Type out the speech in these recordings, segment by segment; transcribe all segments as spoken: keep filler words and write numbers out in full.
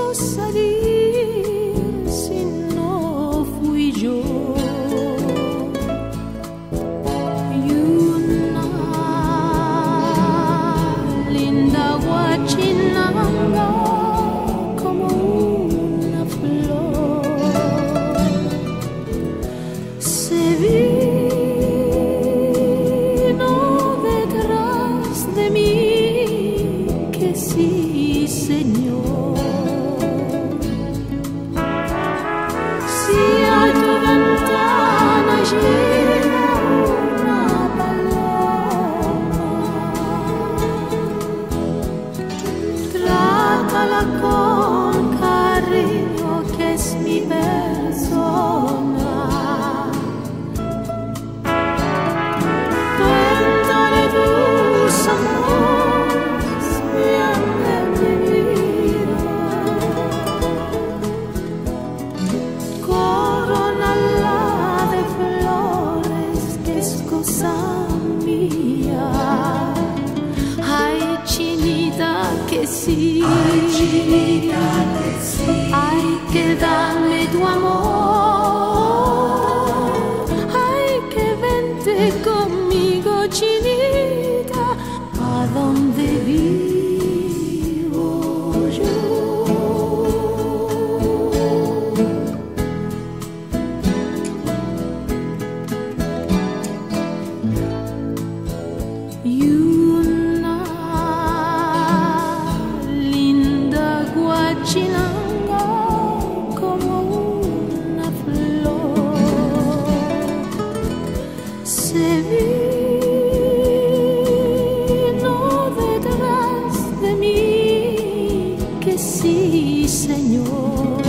quiso salir si no fui yo. Y una linda guachinanga como una flor se vino detrás de mí, que sí, Señor. Si a tu ventana llega una paloma, trátala con cariño, que es mi persona. Cuéntale tus amores, bien de mi vida. Corónala de flores, que es cosa mía. Ay, chinita, que sí. Ay, chinita, que sí. Ay, que dame tu amor. Ay, que vente conmigo, chinita, a donde vivo yo. Y una linda guachinanga como una flor se vino detrás de mí, que sí, Señor.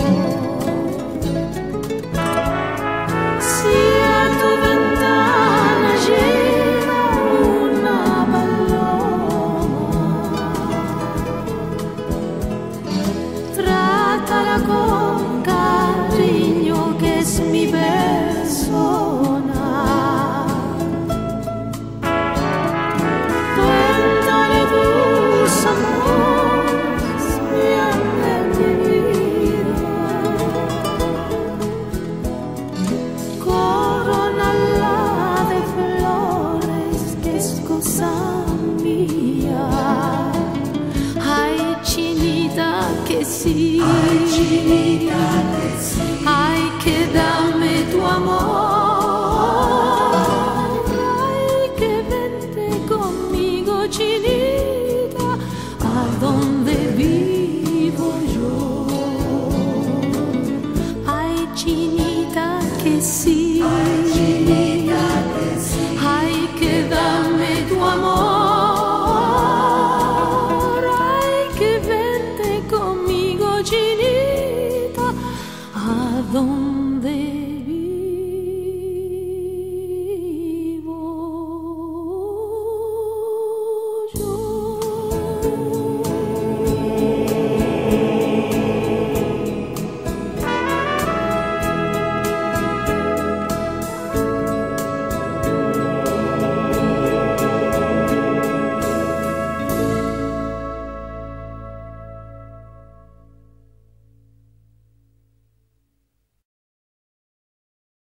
Si a tu ventana llega una paloma, trátala con cariño, que es mi persona. Cuéntale tus amores, bien de mi vida. Corónala de flores, que es cosa mía. Ay, chinita, que sí. Ay, chinita, que sí. Ay, que dame tu amor. Ay, que vente conmigo, chinita, a donde vivo yo. Ay, chinita, que sí. Ay, chinita, que sí. Ay, que dame tu amor. Ay, que vente conmigo, chinita, a donde